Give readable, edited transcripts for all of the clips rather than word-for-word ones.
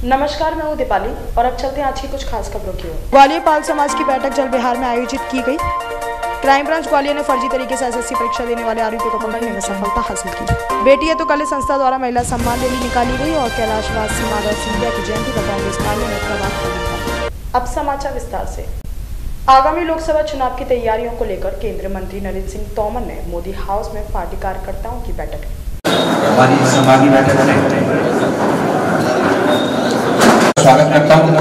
नमस्कार, मैं हूँ दीपाली और अब चलते हैं आज की कुछ खास खबरों की ओर। ग्वालियर पाल समाज की बैठक जल बिहार में आयोजित की गई। क्राइम ब्रांच ग्वालियर ने फर्जी तरीके से एसएससी परीक्षा देने वाले आरोपी को पकड़ने में सफलता हासिल की। बेटी है तो कल संस्था द्वारा महिला सम्मान रैली निकाली गई और कैलाशवासी माधव सिंधिया की जयंती पर कांग्रेस पार्टी ने प्रभात खबर। अब समाचार विस्तार से। आगामी लोकसभा चुनाव की तैयारियों को लेकर केंद्रीय मंत्री नरेंद्र सिंह तोमर ने मोदी हाउस में पार्टी कार्यकर्ताओं की बैठक स्वागत करता हूँ।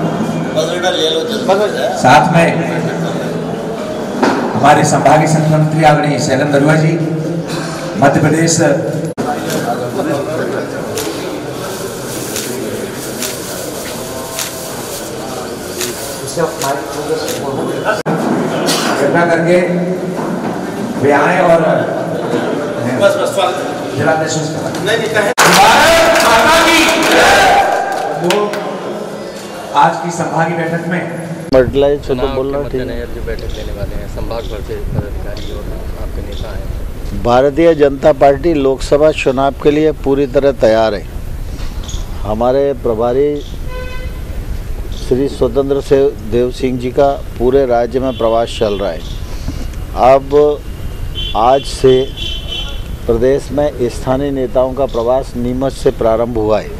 साथ में हमारे संभागीय संगठन मंत्री आदरणीय शैलेंद्र दरुआ जी, मध्य प्रदेश कृपया करके वे आए और जिलाध्यक्ष आज की संभागीय बैठक में बोलना जो बैठक लेने वाले हैं संभाग भर से पदाधिकारी और आपके नेता हैं। भारतीय जनता पार्टी लोकसभा चुनाव के लिए पूरी तरह तैयार है। हमारे प्रभारी श्री स्वतंत्र देव सिंह जी का पूरे राज्य में प्रवास चल रहा है। अब आज से प्रदेश में स्थानीय नेताओं का प्रवास नीमच से प्रारंभ हुआ है।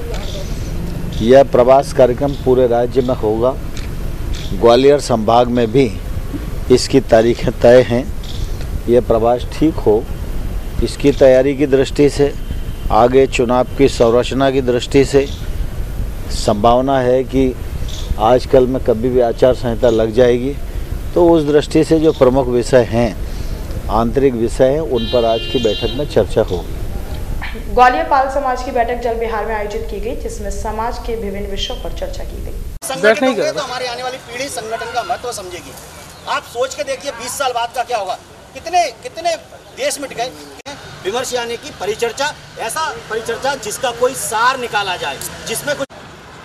यह प्रवास कार्यक्रम पूरे राज्य में होगा। ग्वालियर संभाग में भी इसकी तारीखें तय हैं। यह प्रवास ठीक हो, इसकी तैयारी की दृष्टि से, आगे चुनाव की संरचना की दृष्टि से संभावना है कि आजकल में कभी भी आचार संहिता लग जाएगी, तो उस दृष्टि से जो प्रमुख विषय हैं, आंतरिक विषय हैं, उन पर आज की बैठक में चर्चा होगी। ग्वालियर पाल समाज की बैठक जल बिहार में आयोजित की गई, जिसमें समाज के विभिन्न विषयों पर चर्चा की गई। संगठन होंगे तो हमारी आने वाली पीढ़ी संगठन का महत्व समझेगी। आप सोच के देखिए 20 साल बाद का क्या होगा। कितने देश मिट गए। विमर्श यानी कि परिचर्चा, ऐसा परिचर्चा जिसका कोई सार निकाला जाए, जिसमें कुछ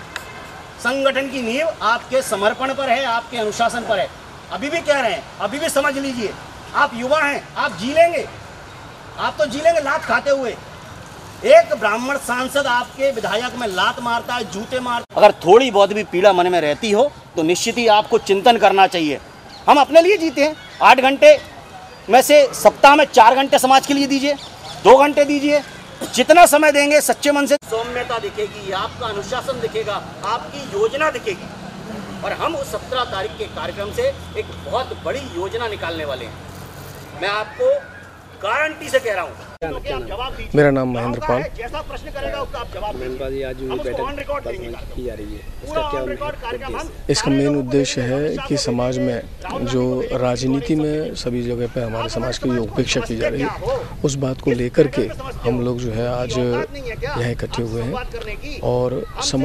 संगठन की नींव आपके समर्पण पर है, आपके अनुशासन पर है। अभी भी कह रहे हैं, अभी भी समझ लीजिए, आप युवा हैं, आप जी लेंगे, आप तो जी लेंगे लात खाते हुए। एक ब्राह्मण सांसद आपके विधायक में लात मारता है, जूते मारता है। अगर थोड़ी बहुत भी पीड़ा मन में रहती हो तो निश्चित ही आपको चिंतन करना चाहिए। हम अपने लिए जीते हैं। 8 घंटे में से सप्ताह में 4 घंटे समाज के लिए दीजिए, 2 घंटे दीजिए। जितना समय देंगे सच्चे मन से, सौम्यता दिखेगी, आपका अनुशासन दिखेगा, आपकी योजना दिखेगी। और हम उस 17 तारीख के कार्यक्रम से एक बहुत बड़ी योजना निकालने वाले हैं। मैं आपको गारंटी से कह रहा हूँ। मेरा नाम महेंद्र पाल। जैसा प्रश्न करेगा उसका आप जवाब जी, आज बैठक की जा रही है, इसका क्या उद्देश्य? इसका मेन उद्देश्य है कि समाज में जो राजनीति में सभी जगह पे हमारे समाज की जो उपेक्षा की जा रही है, उस बात को लेकर के हम लोग जो है आज यहाँ इकट्ठे हुए हैं और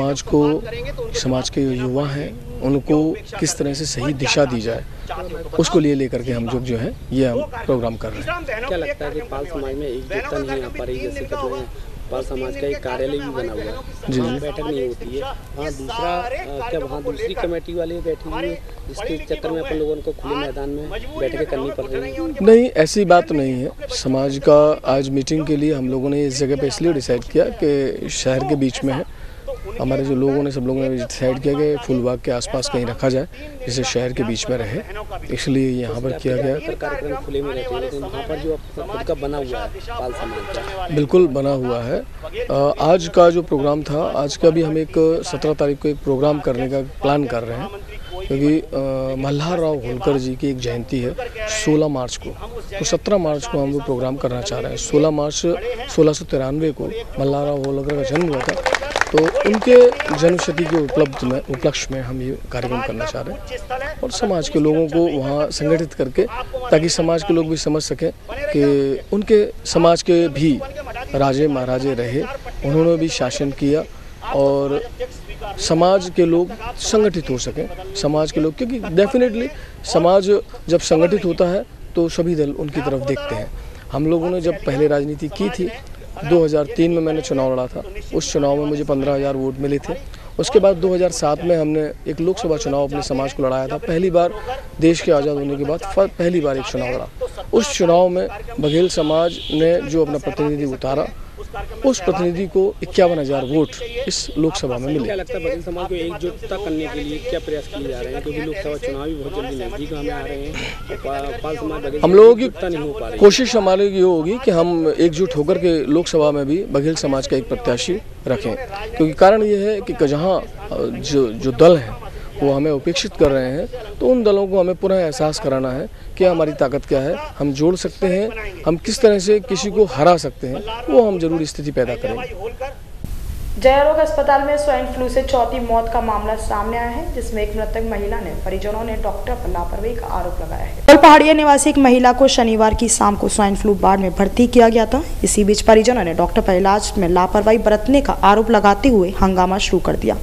समाज के युवा हैं उनको किस तरह से सही दिशा दी जाए, उसको लेकर के हम जो है ये हम प्रोग्राम कर रहे हैं। क्या लगता है कि पाल समाज में एकजुटता नहीं आ पा रही? जैसे कहते हैं पाल समाज का एक कार्यालय भी बना हुआ है, जी, बैठक नहीं होती है वहाँ। दूसरा क्या वहाँ दूसरी कमेटी वाले बैठी हुई है, जिसके चक्कर में अपन लोगों को खुले मैदान में बैठकें करनी पड़ रही है? नहीं, ऐसी बात नहीं है। समाज का आज मीटिंग के लिए हम लोगों ने इस जगह पे इसलिए डिसाइड किया कि शहर के बीच में है। हमारे जो लोगों ने सब लोगों ने डिसाइड किया कि फूलबाग के आसपास कहीं रखा जाए जिससे शहर के बीच में रहे, इसलिए यहाँ पर किया गया। कार्यक्रम खुले में रहते हैं, लेकिन वहाँ पर जो खुद का बना हुआ है पाल समाज का, बिल्कुल बना हुआ है। आज का जो प्रोग्राम था, आज का भी हम एक 17 तारीख को एक प्रोग्राम करने का प्लान कर रहे हैं, क्योंकि मल्हारराव होलकर जी की एक जयंती है 16 मार्च को, तो 17 मार्च को हम वो प्रोग्राम करना चाह रहे हैं। 16 मार्च 1693 को मल्हारराव होलकर का जन्म हुआ था, तो उनके जन्मशती के उपलक्ष्य में हम ये कार्यक्रम करना चाह रहे हैं और समाज के लोगों को वहाँ संगठित करके, ताकि समाज के लोग भी समझ सकें कि उनके समाज के भी राजे महाराजे रहे, उन्होंने भी शासन किया और समाज के लोग संगठित हो सकें। समाज के लोग, क्योंकि डेफिनेटली समाज जब संगठित होता है तो सभी दल उनकी तरफ देखते हैं। हम लोगों ने जब पहले राजनीति की थी, 2003 में मैंने चुनाव लड़ा था, उस चुनाव में मुझे 15,000 वोट मिले थे। उसके बाद 2007 में हमने एक लोकसभा चुनाव अपने समाज को लड़ाया था। पहली बार देश के आज़ाद होने के बाद पहली बार एक चुनाव लड़ा। उस चुनाव में बघेल समाज ने जो अपना प्रतिनिधि उतारा उस प्रतिनिधि को 51,000 वोट इस लोकसभा में मिले। क्या लगता है बघेल समाज को एकजुटता करने के लिए क्या प्रयास किए जा रहे हैं, क्योंकि लोकसभा चुनाव भी बहुत जल्दी नजदीक हमें आ रहे हैं, पाल समाज हम लोगों की नहीं हो पा रही, कोशिश हमारी ये होगी कि हम एकजुट होकर के लोकसभा में भी बघेल समाज का एक प्रत्याशी रखें, क्योंकि कारण ये है कि जहाँ जो दल हैं वो हमें उपेक्षित कर रहे हैं, तो उन दलों को हमें पुनः एहसास कराना है कि हमारी ताकत क्या है, हम जोड़ सकते हैं, हम किस तरह से किसी को हरा सकते हैं, वो हम जरूर स्थिति पैदा करेंगे। जयरोग अस्पताल में स्वाइन फ्लू से चौथी मौत का मामला सामने आया है, जिसमें एक मृतक महिला ने परिजनों ने डॉक्टर पर लापरवाही का आरोप लगाया है। पहाड़िया निवासी एक महिला को शनिवार की शाम को स्वाइन फ्लू वार्ड में भर्ती किया गया था। इसी बीच परिजनों ने डॉक्टर पर इलाज में लापरवाही बरतने का आरोप लगाते हुए हंगामा शुरू कर दिया।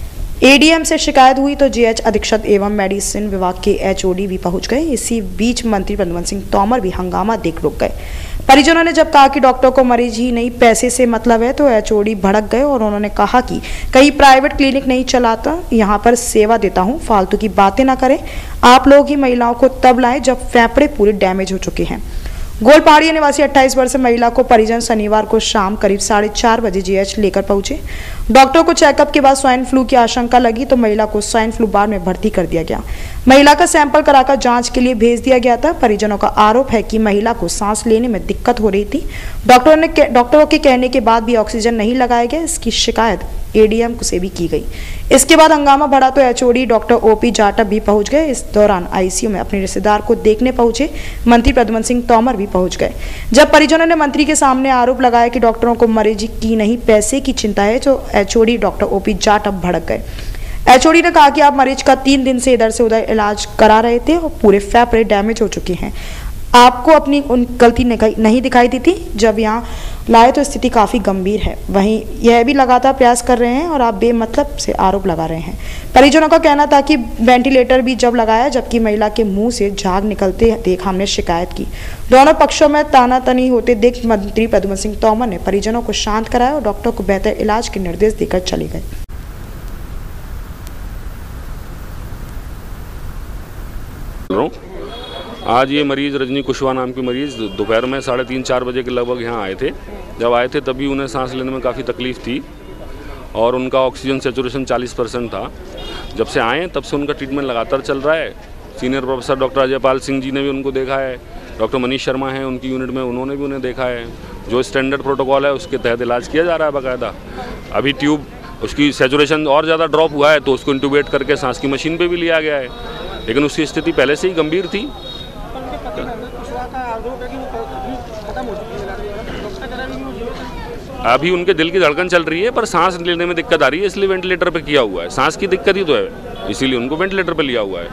एडीएम से शिकायत हुई तो जीएच अधीक्षक एवं मेडिसिन विभाग के एचओडी भी पहुंच गए। इसी बीच मंत्री प्रद्युमन सिंह तोमर भी हंगामा देख रुक गए। परिजनों ने जब कहा कि डॉक्टर को मरीज ही नहीं पैसे से मतलब है, तो एचओडी भड़क गए और उन्होंने कहा कि कहीं प्राइवेट क्लिनिक नहीं चलाता, यहाँ पर सेवा देता हूँ, फालतू की बातें ना करें। आप लोग ही महिलाओं को तब लाएं जब फेफड़े पूरे डैमेज हो चुके हैं। गोलपहाड़िया निवासी 28 वर्षीय महिला को परिजन शनिवार को शाम करीब 4:30 बजे जीएच लेकर पहुंचे। डॉक्टर को चेकअप के बाद स्वाइन फ्लू की आशंका लगी तो महिला को स्वाइन फ्लू वार्ड में भर्ती कर दिया गया। महिला का सैंपल कराकर जांच के लिए भेज दिया गया था। परिजनों का आरोप है कि महिला को सांस लेने में दिक्कत हो रही थी। डॉक्टरों के कहने के बाद भी ऑक्सीजन नहीं लगाया गया। इसकी शिकायत एडीएम से भी की गई। इसके बाद हंगामा बढ़ा तो एचओडी डॉक्टर ओपी जाटव भी पहुंच गए। इस दौरान आईसीयू में अपने रिश्तेदार को देखने पहुंचे मंत्री प्रद्युमन सिंह तोमर भी पहुंच गए। जब परिजनों ने मंत्री के सामने आरोप लगाया कि डॉक्टरों को मरीज की नहीं पैसे की चिंता है, तो एचओडी डॉक्टर ओपी जाटव भड़क गए। एचओडी ने कहा कि आप मरीज का 3 दिन से इधर से उधर इलाज करा रहे थे और पूरे फेफड़े डैमेज हो चुके हैं। आपको अपनी उन गलती नहीं दिखाई दी थी। जब यहाँ लाए तो स्थिति काफ़ी गंभीर है। वहीं यह भी लगातार प्रयास कर रहे हैं और आप बेमतलब से आरोप लगा रहे हैं। परिजनों का कहना था कि वेंटिलेटर भी जब लगाया, जबकि महिला के मुंह से झाग निकलते देख हमने शिकायत की। दोनों पक्षों में तानातनी होते देख मंत्री प्रद्युमन सिंह तोमर ने परिजनों को शांत कराया और डॉक्टर को बेहतर इलाज के निर्देश देकर चले गए। आज ये मरीज़ रजनी कुशवाहा नाम की मरीज़ दोपहर में 3:30-4 बजे के लगभग यहाँ आए थे। जब आए थे तभी उन्हें सांस लेने में काफ़ी तकलीफ़ थी और उनका ऑक्सीजन सेचुरेशन 40% था। जब से आए तब से उनका ट्रीटमेंट लगातार चल रहा है। Senior professor doctor Ajaypal Singh ji ने भी उनको देखा है। डॉक्टर मनीष शर्मा हैं उनकी यूनिट में, उन्होंने भी उन्हें देखा है। जो स्टैंडर्ड प्रोटोकॉल है उसके तहत इलाज किया जा रहा है बाकायदा। अभी ट्यूब उसकी सेचुरेशन और ज़्यादा ड्रॉप हुआ है तो उसको इंट्यूबेट करके सांस की मशीन पर भी लिया गया है, लेकिन उसकी स्थिति पहले से ही गंभीर थी। अभी उनके दिल की धड़कन चल रही है पर सांस लेने में दिक्कत आ रही है, इसलिए वेंटिलेटर पे किया हुआ है। सांस की दिक्कत ही तो है, इसीलिए उनको वेंटिलेटर पे लिया हुआ है।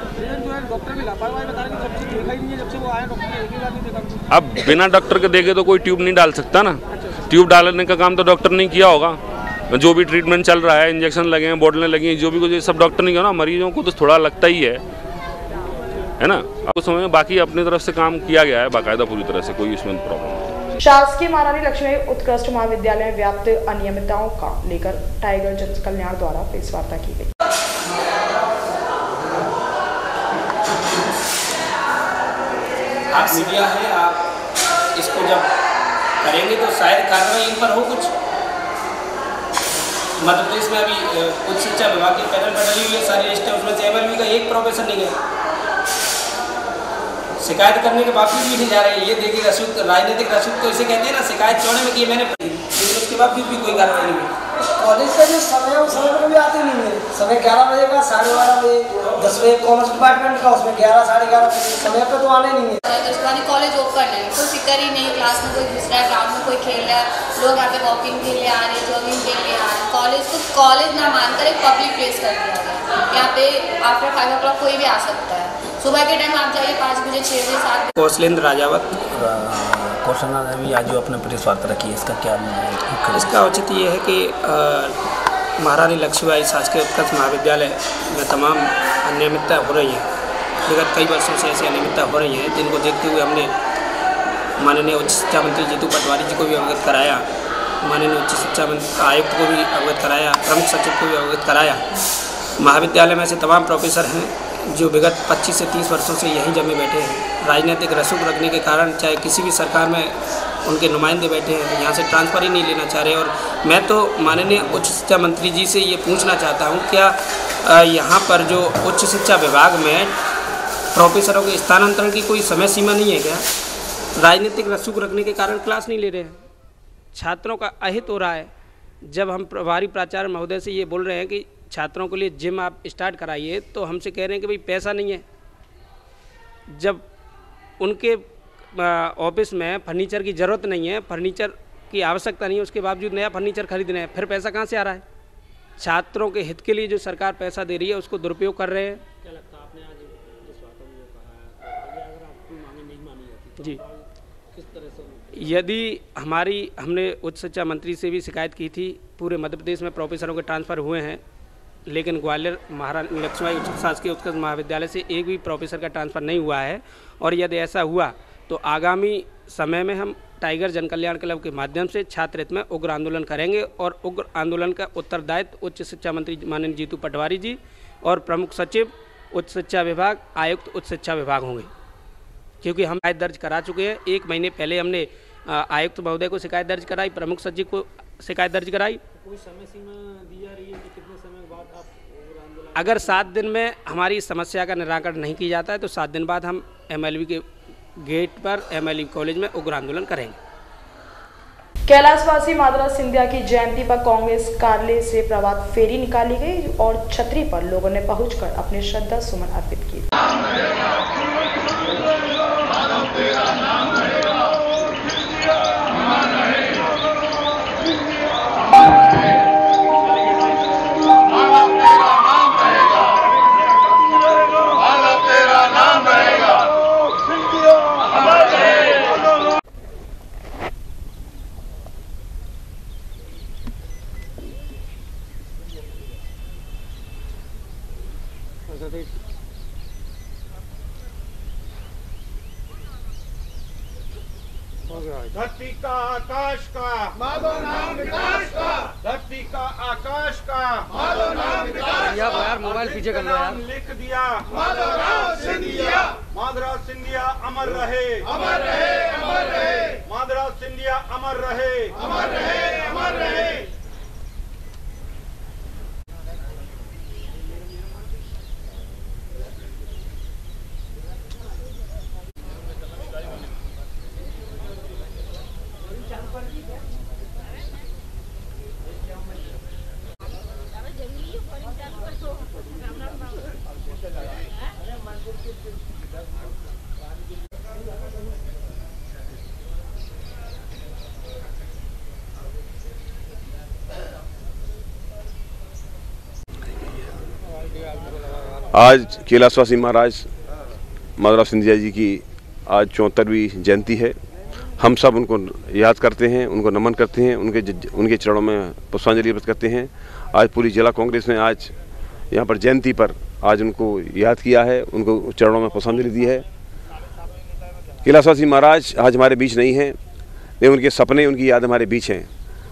अब बिना डॉक्टर के देखे तो कोई ट्यूब नहीं डाल सकता ना। ट्यूब डालने का काम तो डॉक्टर ने किया होगा। जो भी ट्रीटमेंट चल रहा है, इंजेक्शन लगे हैं, बोतलें लगी हैं, जो भी कुछ सब डॉक्टर ने किया ना। मरीजों को तो थोड़ा लगता ही है ना। आपको समझ में बाकी अपनी तरफ से काम किया गया है बाकायदा पूरी तरह से, कोई इसमें प्रॉब्लम नहीं। शासकीय महारानी लक्ष्मी उत्कृष्ट महाविद्यालय में व्याप्त अनियमितताओं का लेकर टाइगर जन कल्याण द्वारा प्रेस वार्ता की गई। आप मीडिया है, आप इसको जब करेंगे तो शायद कार्रवाई इन पर हो। कुछ मध्य प्रदेश में अभी उच्च शिक्षा विभाग की पैनल बदली हुई है, सारी लिस्ट है, उसमें से एमएलबी का एक प्रोफेसर नहीं है। शिकायत करने के बावजूद भी नहीं जा रहे हैं। ये देखिए रसूख, राजनीतिक रसूख तो इसे कहते हैं ना, शिकायत चौड़े में की मैंने, लेकिन उसके बावजूद भी कोई कार्रवाई नहीं हुई। कॉलेज का जो समय है उस समय पर भी आते नहीं है। समय 11 बजे का, 12:30 बजे, 10 बजे कॉमर्स डिपार्टमेंट का, उसमें 11, 11:30 समय पर तो आने नहीं है। कॉलेज ओपन है, कोई फिक्र ही नहीं, क्लास में कोई घुस रहा है, ग्राउंड में कोई खेल रहा है, लोग यहाँ पे वॉकिंग के लिए आ रहे हैं, जॉगिंग के लिए आ रहे हैं। कॉलेज को कॉलेज ना मानकर एक पब्लिक प्लेस कर दिया गया। यहाँ पे आफ्टर 5 o'clock कोई भी आ सकता है। सुबह के टाइम आप जाइए 5 बजे, 6 बजे, 7 बजे। कौशलेंद्र राजावत कौशना ने भी आज जो अपने प्रेस वार्ता रखी है, इसका क्या है? इसका औचित्य ये है कि महारानी लक्ष्मीबाई शासकीय उत्कृष्ट महाविद्यालय में तमाम अनियमितता हो रही है। विगत कई वर्षों से ऐसी अनियमितता हो रही है, जिनको देखते हुए हमने माननीय उच्च शिक्षा मंत्री जीतू पटवारी जी को भी अवगत कराया, माननीय उच्च शिक्षा आयुक्त को भी अवगत कराया, प्रमुख सचिव को भी अवगत कराया। महाविद्यालय में ऐसे तमाम प्रोफेसर हैं जो विगत 25 से 30 वर्षों से यहीं जमे बैठे हैं। राजनीतिक रसूख रखने के कारण चाहे किसी भी सरकार में उनके नुमाइंदे बैठे हैं, यहाँ से ट्रांसफ़र ही नहीं लेना चाह रहे। और मैं तो माननीय उच्च शिक्षा मंत्री जी से ये पूछना चाहता हूँ, क्या यहाँ पर जो उच्च शिक्षा विभाग में प्रोफेसरों के स्थानांतरण की कोई समय सीमा नहीं है क्या? राजनीतिक रसूख रखने के कारण क्लास नहीं ले रहे हैं, छात्रों का अहित हो रहा है। जब हम प्रभारी प्राचार्य महोदय से ये बोल रहे हैं कि छात्रों के लिए जिम आप स्टार्ट कराइए, तो हमसे कह रहे हैं कि भाई पैसा नहीं है। जब उनके ऑफिस में फर्नीचर की ज़रूरत नहीं है, फर्नीचर की आवश्यकता नहीं है, उसके बावजूद नया फर्नीचर खरीदना है, फिर पैसा कहाँ से आ रहा है? छात्रों के हित के लिए जो सरकार पैसा दे रही है उसको दुरुपयोग कर रहे हैं। क्या लगता है आपने आज जिस बातों में कहा है, अगर आपकी मांगे नहीं मानी जाती जी, किस तरह से? यदि हमने उच्च शिक्षा मंत्री से भी शिकायत की थी, पूरे मध्य प्रदेश में प्रोफेसरों के ट्रांसफ़र हुए हैं, लेकिन ग्वालियर महारानी लक्ष्मीबाई शासकीय उत्कृष्ट महाविद्यालय से एक भी प्रोफेसर का ट्रांसफ़र नहीं हुआ है। और यदि ऐसा हुआ तो आगामी समय में हम टाइगर जन कल्याण क्लब के माध्यम से छात्र हित में उग्र आंदोलन करेंगे, और उग्र आंदोलन का उत्तरदायित्व उच्च शिक्षा मंत्री माननीय जीतू पटवारी जी और प्रमुख सचिव उच्च शिक्षा विभाग, आयुक्त उच्च शिक्षा विभाग होंगे। क्योंकि हम शिकायत दर्ज करा चुके हैं, 1 महीने पहले हमने आयुक्त महोदय को शिकायत दर्ज कराई, प्रमुख सचिव को शिकायत दर्ज कराई। कोई समय सीमा दी जा रही है कि कितने समय बाद आप आंदोलन? अगर 7 दिन में हमारी समस्या का निराकरण नहीं किया जाता है तो 7 दिन बाद हम MLV के गेट पर MLV कॉलेज में उग्र आंदोलन करेंगे। कैलाशवासी माधवराज सिंधिया की जयंती पर कांग्रेस कार्यालय से प्रभात फेरी निकाली गई और छतरी पर लोगों ने पहुंचकर अपने श्रद्धा सुमन अर्पित किए। धरती का आकाश का माधव नाम विकास का, धरती का आकाश का माधव नाम विकास का, यार मोबाइल पीछे कर लो यार, लिख दिया माधवराव सिंधिया, माधवराव सिंधिया अमर रहे, अमर रहे, अमर रहे, माधवराव सिंधिया अमर रहे, अमर रहे, अमर रहे। आज कैलाशवासी महाराज माधवराव सिंधिया जी की आज 74वीं जयंती है। हम सब उनको याद करते हैं, उनको नमन करते हैं, उनके चरणों में पुष्पांजलि अर्पित करते हैं। आज पूरी जिला कांग्रेस ने आज यहाँ पर जयंती पर आज उनको याद किया है, उनको चरणों में पुष्पांजलि दी है। कैलाशवासी महाराज आज हमारे बीच नहीं हैं, लेकिन उनके सपने, उनकी याद हमारे बीच हैं।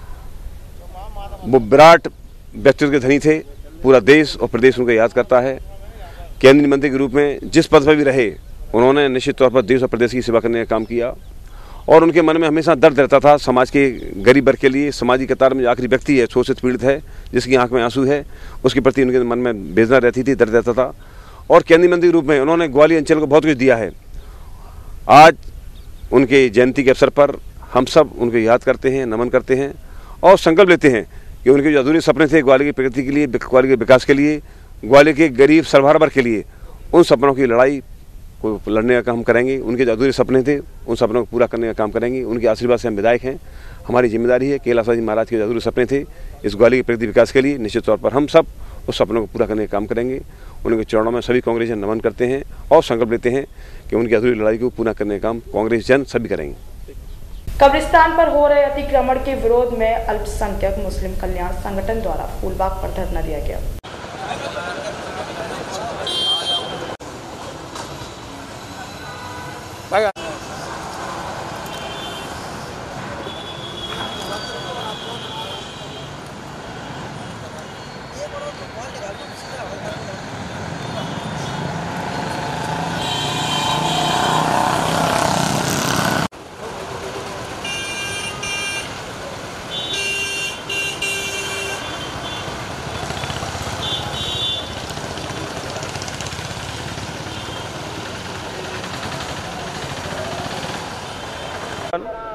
वो विराट व्यक्तित्व के धनी थे, पूरा देश और प्रदेश उनको याद करता है। केंद्रीय मंत्री के रूप में जिस पद पर भी रहे, उन्होंने निश्चित तौर पर देश और प्रदेश की सेवा करने का काम किया, और उनके मन में हमेशा दर्द रहता था समाज के गरीब वर्ग के लिए। समाज की कतार में जो आखिरी व्यक्ति है, शोषित पीड़ित है, जिसकी आंख में आंसू है, उसके प्रति उनके मन में वेदना रहती थी, दर्द रहता था। और केंद्रीय मंत्री के रूप में उन्होंने ग्वालियर अंचल को बहुत कुछ दिया है। आज उनके जयंती के अवसर पर हम सब उनको याद करते हैं, नमन करते हैं और संकल्प लेते हैं कि उनके जो अधूरे सपने थे ग्वालियर की प्रगति के लिए, ग्वालियर के विकास के लिए, ग्वालियर के गरीब सर्वहारा वर्ग के लिए, उन सपनों की लड़ाई को लड़ने का काम करेंगे। उनके जो अधूरे सपने थे उन सपनों को पूरा करने का काम करेंगे। उनके आशीर्वाद से हम विधायक हैं। हमारी जिम्मेदारी है कैलाशवासी महाराज के जो अधूरे सपने थे इस ग्वालियर के प्रगति विकास के लिए, निश्चित तौर पर हम सब उस सपनों को पूरा करने का काम करेंगे। उनके चरणों में सभी कांग्रेस जन नमन करते हैं और संकल्प लेते हैं कि उनकी अधूरी लड़ाई को पूरा करने का काम कांग्रेस जन सभी करेंगे। कब्रिस्तान पर हो रहे अतिक्रमण के विरोध में अल्पसंख्यक मुस्लिम कल्याण संगठन द्वारा फूलबाग पर धरना दिया गया।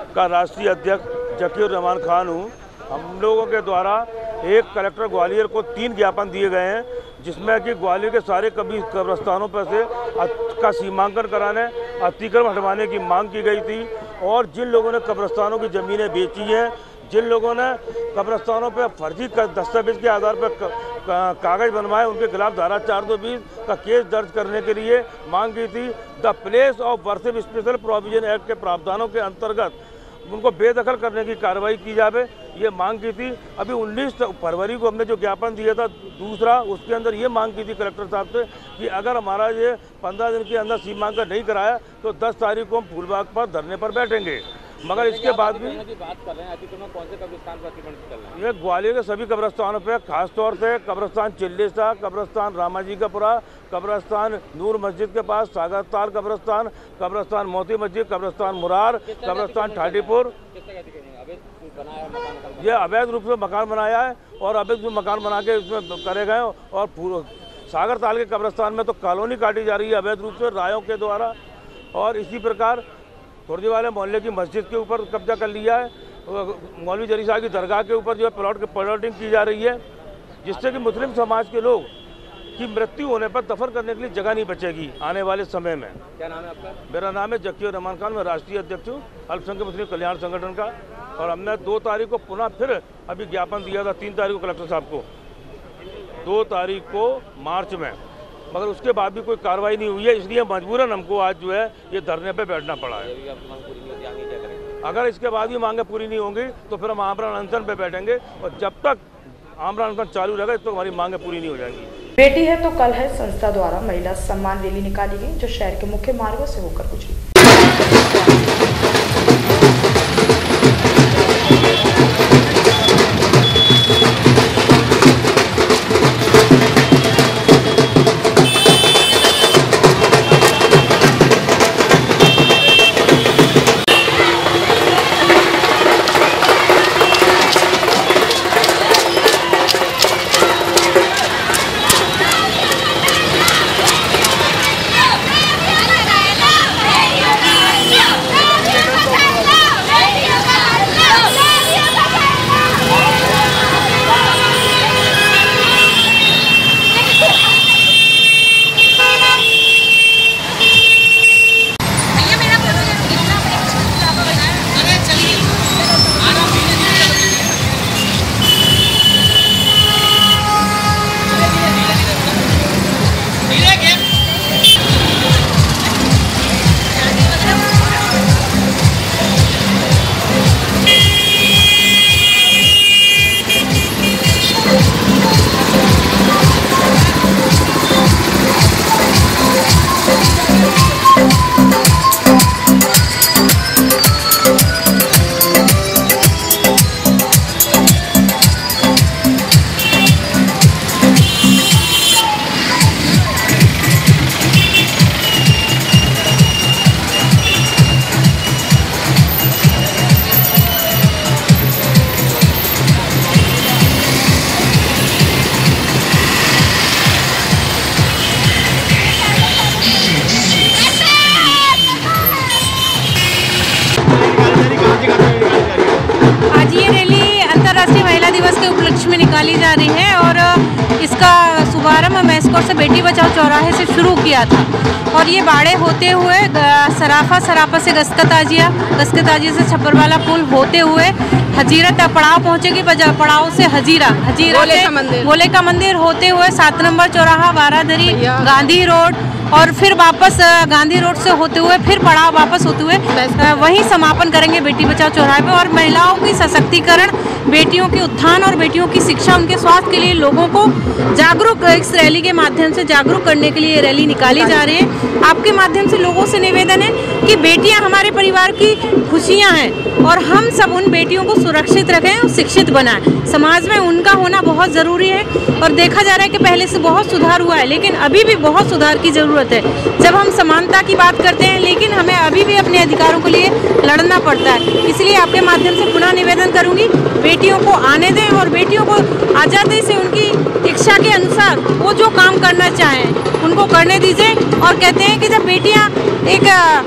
का राष्ट्रीय अध्यक्ष जकीर रहमान खान हूँ। हम लोगों के द्वारा एक कलेक्टर ग्वालियर को 3 ज्ञापन दिए गए हैं, जिसमें कि ग्वालियर के सारे कब्रिस्तानों पर से का सीमांकन कराने, अतिक्रमण हटवाने की मांग की गई थी। और जिन लोगों ने कब्रिस्तानों की ज़मीनें बेची हैं, जिन लोगों ने कब्रिस्तानों पर फर्जी दस्तावेज के आधार पर कागज़ बनवाए, उनके खिलाफ धारा 420 का केस दर्ज करने के लिए मांग की थी। The place of worship special provision act के प्रावधानों के अंतर्गत उनको बेदखल करने की कार्रवाई की जाए, ये मांग की थी। अभी 19 फरवरी को हमने जो ज्ञापन दिया था दूसरा, उसके अंदर ये मांग की थी कलेक्टर साहब से कि अगर हमारा ये 15 दिन के अंदर सीमांकन नहीं कराया तो 10 तारीख को हम फूलबाग पर धरने पर बैठेंगे। मगर इसके बाद भी बात कर रहे हैं, अतिक्रमण कौन से कब्रिस्तान पर अतिक्रमण चल रहा है? ये ग्वालियर के सभी कब्रिस्तानों पे, खासतौर से कब्रिस्तान चिल्लेसा, कब्रिस्तान रामाजी का पुरा, कब्रिस्तान नूर मस्जिद के पास सागरताल कब्रिस्तान, कब्रिस्तान मोती मस्जिद, कब्रिस्तान मुरार, कब्रिस्तान ठाटीपुर। ये अवैध रूप से मकान बनाया है और अवैध मकान बना के इसमें करे गए। और सागरताल के कब्रिस्तान में तो कॉलोनी काटी जा रही है अवैध रूप से रायों के द्वारा। और इसी प्रकार खुर्दी वाले मोहल्ले की मस्जिद के ऊपर कब्जा कर लिया है। मौलवी जरी साहब की दरगाह के ऊपर जो है प्लॉटिंग की जा रही है, जिससे कि मुस्लिम समाज के लोग की मृत्यु होने पर दफन करने के लिए जगह नहीं बचेगी आने वाले समय में। क्या नाम है आपका? मेरा नाम है जकीर रहमान खान, मैं राष्ट्रीय अध्यक्ष हूँ अल्पसंख्यक मुस्लिम कल्याण संगठन का। और हमने 2 तारीख को पुनः फिर अभी ज्ञापन दिया था, 3 तारीख को कलेक्टर साहब को, 2 तारीख को मार्च में, मगर उसके बाद भी कोई कार्रवाई नहीं हुई है। इसलिए मजबूरन हमको आज जो है ये धरने पे बैठना पड़ा है। अगर इसके बाद भी मांगे पूरी नहीं होंगी तो फिर हम आमरण अनशन पे बैठेंगे, और जब तक आमरण अनशन चालू रहेगा तब तक हमारी मांगे पूरी नहीं हो जाएंगी। बेटी है तो कल है संस्था द्वारा महिला सम्मान रैली निकाली गई, जो शहर के मुख्य मार्गों से होकर गुजरी। निकाली जा रही है और इसका शुभारंभ मैस्कोट से बेटी बचाओ चौराहे से शुरू किया था और ये बाड़े होते हुए सराफा से गस्कताजिया से छप्परवाला पुल होते हुए हजीरा तक पड़ाव पहुंचेगी। पड़ाव से हजीरा भोले का मंदिर होते हुए 7 नंबर चौराहा, बारादरी, गांधी रोड और फिर वापस गांधी रोड से होते हुए फिर पड़ाव वापस होते हुए वहीं समापन करेंगे बेटी बचाओ चौराहे पे। और महिलाओं की सशक्तिकरण, बेटियों के उत्थान और बेटियों की शिक्षा, उनके स्वास्थ्य के लिए लोगों को जागरूक इस रैली के माध्यम से जागरूक करने के लिए रैली निकाली जा रही है। आपके माध्यम से लोगों से निवेदन है कि बेटियां हमारे परिवार की खुशियां हैं और हम सब उन बेटियों को सुरक्षित रखें और शिक्षित बनाएं। समाज में उनका होना बहुत ज़रूरी है और देखा जा रहा है कि पहले से बहुत सुधार हुआ है, लेकिन अभी भी बहुत सुधार की ज़रूरत है। जब हम समानता की बात करते हैं, लेकिन हमें अभी भी अपने अधिकारों के लिए लड़ना पड़ता है। इसलिए आपके माध्यम से पुनः निवेदन करूँगी, बेटियों को आने दें और बेटियों को आज़ादी से उनकी इच्छा के अनुसार वो जो काम करना चाहें उनको करने दीजिए। और कहते हैं कि जब बेटियां एक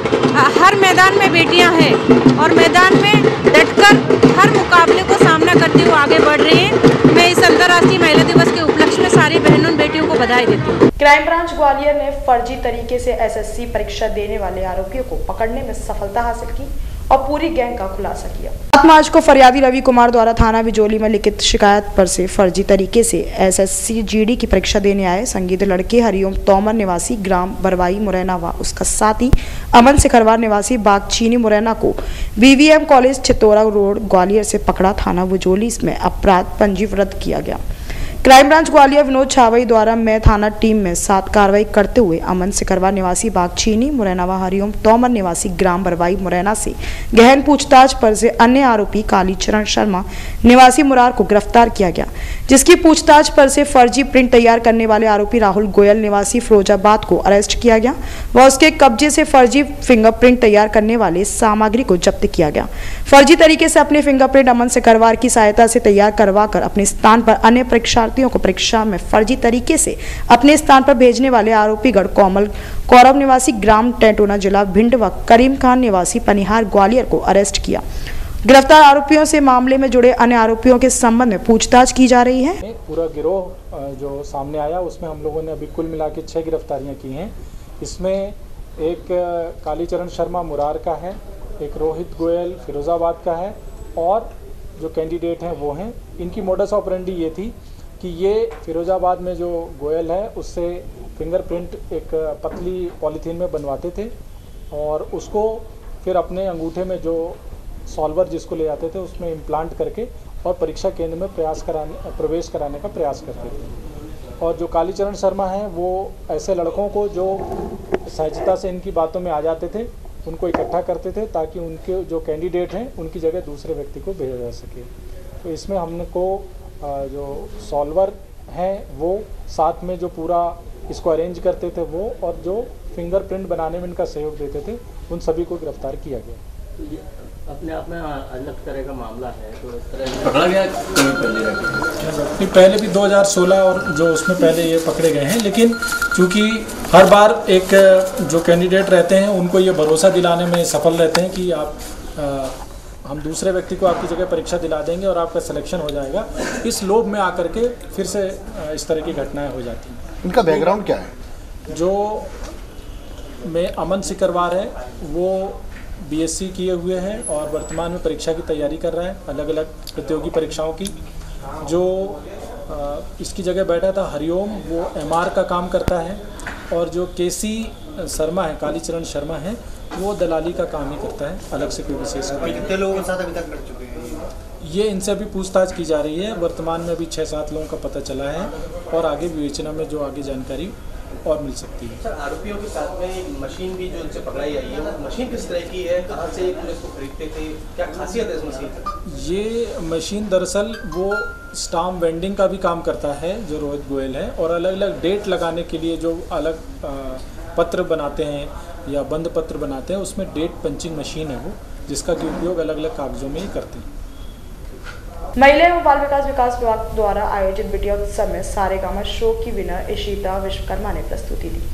हर मैदान में बेटियां हैं और मैदान में डटकर हर मुकाबले को सामना करते हुए आगे बढ़ रही हैं। मैं इस अंतर्राष्ट्रीय महिला दिवस के उपलक्ष्य में सारी बहनों बेटियों को बधाई देती हूँ। क्राइम ब्रांच ग्वालियर ने फर्जी तरीके से एसएससी परीक्षा देने वाले आरोपियों को पकड़ने में सफलता हासिल की और पूरी गैंग का खुलासा किया। 7 मार्च को फरियादी रवि कुमार द्वारा थाना बिजोली में लिखित शिकायत पर से फर्जी तरीके से एसएससी जीडी की परीक्षा देने आए संगीत लड़के हरिओम तोमर निवासी ग्राम बरवाई मुरैना व उसका साथी अमन सिखरवार निवासी बागचीनी मुरैना को BVM college Chitaura road Gwalior से पकड़ा थाना बिजोली में अपराध पंजीबद्ध किया गया। क्राइम ब्रांच ग्वालियर विनोद छावई द्वारा मैं थाना टीम में 7 कार्रवाई करते हुए अमन सिकरवार निवासी बागचीनी मुरैना व हरिओम तोमर निवासी ग्राम बरवाई मुरैना से गहन पूछताछ पर से अन्य आरोपी कालीचरण शर्मा निवासी मुरार को गिरफ्तार किया गया, जिसकी पूछताछ पर से फर्जी प्रिंट तैयार करने वाले आरोपी राहुल गोयल निवासी फिरोजाबाद को अरेस्ट किया गया व उसके कब्जे से फर्जी फिंगरप्रिंट तैयार करने वाले सामग्री को जब्त किया गया। फर्जी तरीके से अपने फिंगरप्रिंट अमन सिकरवार की सहायता से तैयार करवाकर अपने स्थान पर अन्य परीक्षार्थियों को परीक्षा में फर्जी तरीके से अपने स्थान पर भेजने वाले आरोपी गढ़ कोमल कौरव निवासी ग्राम टेंटोना जिला भिंड व करीम खान निवासी पनिहार ग्वालियर को अरेस्ट किया। गिरफ्तार आरोपियों से मामले में जुड़े अन्य आरोपियों के संबंध में पूछताछ की जा रही है। पूरा गिरोह जो सामने आया उसमें हम लोगों ने अभी कुल मिला के 6 गिरफ्तारियां की हैं। इसमें एक कालीचरण शर्मा मुरार का है, एक रोहित गोयल फिरोजाबाद का है और जो कैंडिडेट हैं वो हैं। इनकी मोडस ऑपरेंडी ये थी कि ये फिरोजाबाद में जो गोयल है उससे फिंगरप्रिंट एक पतली पॉलीथीन में बनवाते थे और उसको फिर अपने अंगूठे में जो सॉल्वर जिसको ले जाते थे उसमें इम्प्लांट करके और परीक्षा केंद्र में प्रवेश कराने का प्रयास करते थे। और जो कालीचरण शर्मा हैं वो ऐसे लड़कों को जो सहजता से इनकी बातों में आ जाते थे उनको इकट्ठा करते थे ताकि उनके जो कैंडिडेट हैं उनकी जगह दूसरे व्यक्ति को भेजा जा सके। तो इसमें हमको जो सॉल्वर हैं वो साथ में जो पूरा इसको अरेंज करते थे वो और जो फिंगरप्रिंट बनाने में इनका सहयोग देते थे उन सभी को गिरफ्तार किया गया। तो ये अपने आप में अलग तरह का मामला है, तो इस तरह पकड़ा गया नहीं, पहले भी 2016 और जो उसमें पहले ये पकड़े गए हैं, लेकिन चूँकि हर बार एक जो कैंडिडेट रहते हैं उनको ये भरोसा दिलाने में सफल रहते हैं कि आप हम दूसरे व्यक्ति को आपकी जगह परीक्षा दिला देंगे और आपका सिलेक्शन हो जाएगा। इस लोभ में आकर के फिर से इस तरह की घटनाएं हो जाती हैं। इनका बैकग्राउंड क्या है? जो में अमन सिकरवार है वो बीएससी किए हुए हैं और वर्तमान में परीक्षा की तैयारी कर रहा है अलग अलग प्रतियोगी परीक्षाओं की। जो इसकी जगह बैठा था हरिओम वो एमआर का काम करता है और जो केसी शर्मा है कालीचरण शर्मा है वो दलाली का काम ही करता है, अलग से कोई विशेष। कितने लोगों के साथ अभी तक लड़ चुके हैं? ये इनसे अभी पूछताछ की जा रही है। वर्तमान में अभी 6-7 लोगों का पता चला है और आगे विवेचना में जो आगे जानकारी और मिल सकती है। सर, आरोपियों के साथ में एक मशीन भी जो इनसे पकड़ाई आई है, वो मशीन किस तरह की है, कहाँ से पुलिस को खरीदते थे, क्या खासियत है इस मशीन की? ये मशीन दरअसल वो स्टाम्प वेंडिंग का भी काम करता है जो रोहित गोयल है और अलग अलग डेट लगाने के लिए जो अलग पत्र बनाते हैं या बंद पत्र बनाते हैं उसमें डेट पंचिंग मशीन है वो, जिसका की उपयोग अलग अलग कागजों में ही करते हैं। महिला एवं बाल विकास विभाग द्वारा आयोजित बिटिया उत्सव में सारेगामा शो की विनर इशिता विश्वकर्मा ने प्रस्तुति दी।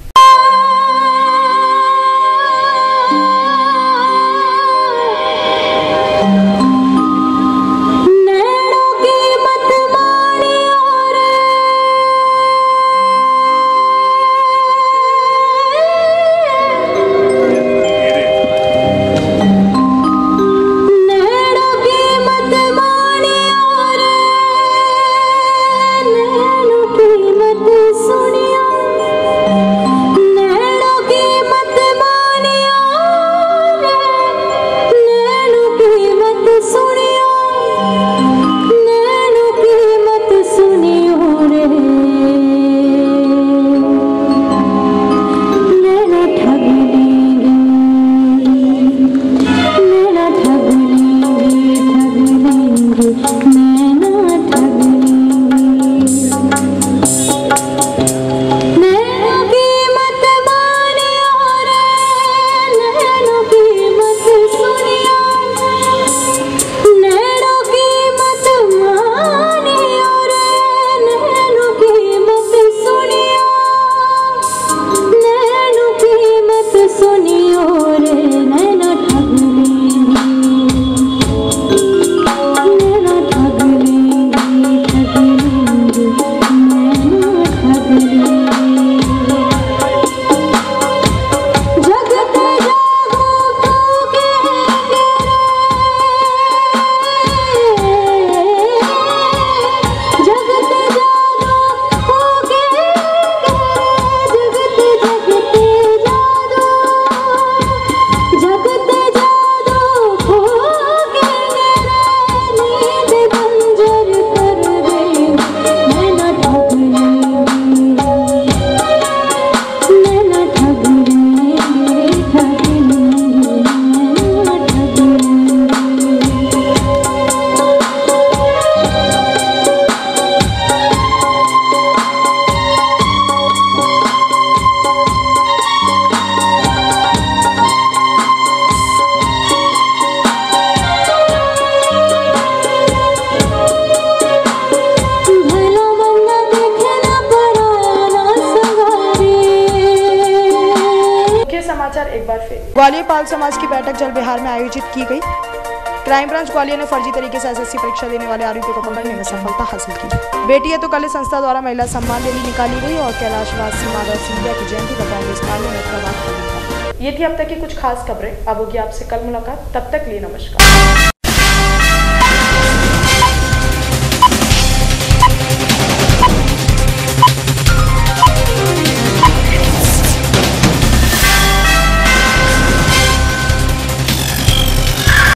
ग्वालियर पाल समाज की बैठक जल बिहार में आयोजित की गई। क्राइम ब्रांच ग्वालियर ने फर्जी तरीके से एसएससी परीक्षा देने वाले आरोपियों को पकड़ने में सफलता हासिल की। बेटी है तो कल संस्था द्वारा महिला सम्मान रैली निकाली गई और कैलाशवासी माधव सिंधिया की जयंती पर कांग्रेस पार्टी ने प्रभात खबर। ये थी अब तक की कुछ खास खबरें। अब होगी आपसे कल मुलाकात, तब तक लिए नमस्कार।